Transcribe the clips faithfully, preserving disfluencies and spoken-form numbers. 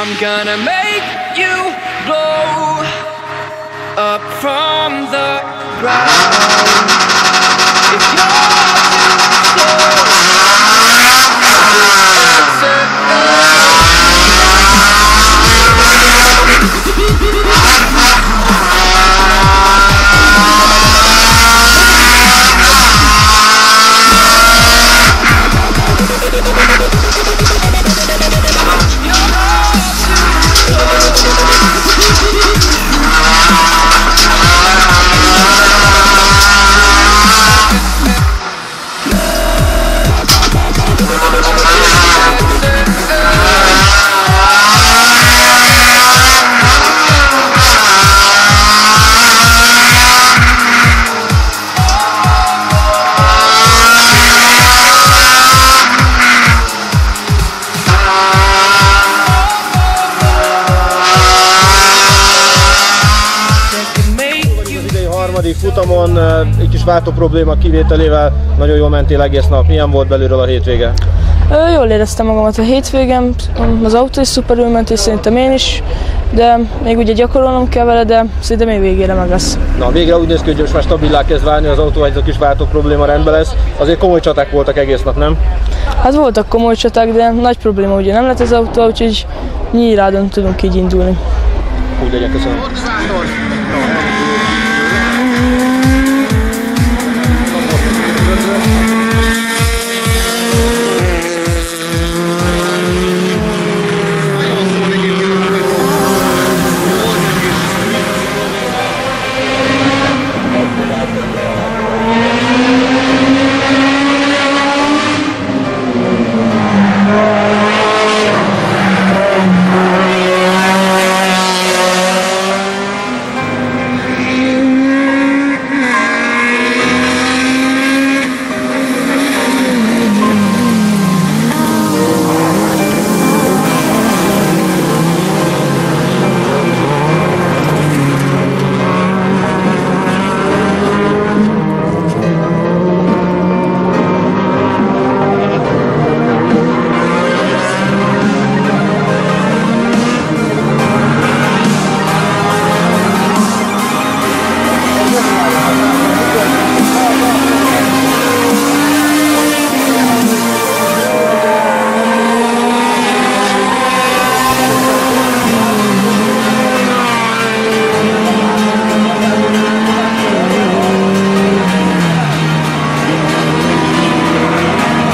I'm gonna make you blow up from the ground. If you're too futamon egy kis váltó probléma kivételével nagyon jól mentél egész nap. Milyen volt belülről a hétvége? Ö, jól éreztem magamat a hétvégén, az autó is szuperül ment, és szerintem én is, de még ugye gyakorolnom kell vele, de szerintem még végére meg lesz. Na, végre úgy néz ki, hogy most már stabilá kezd válni az autó, egy kis váltó probléma rendben lesz. Azért komoly csaták voltak egész nap, nem? Hát voltak komoly csaták, de nagy probléma ugye nem lett az autó, úgyhogy nyírádon tudunk így indulni. Úgy legyen, köszönöm.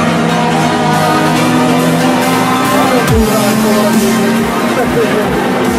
Thank you.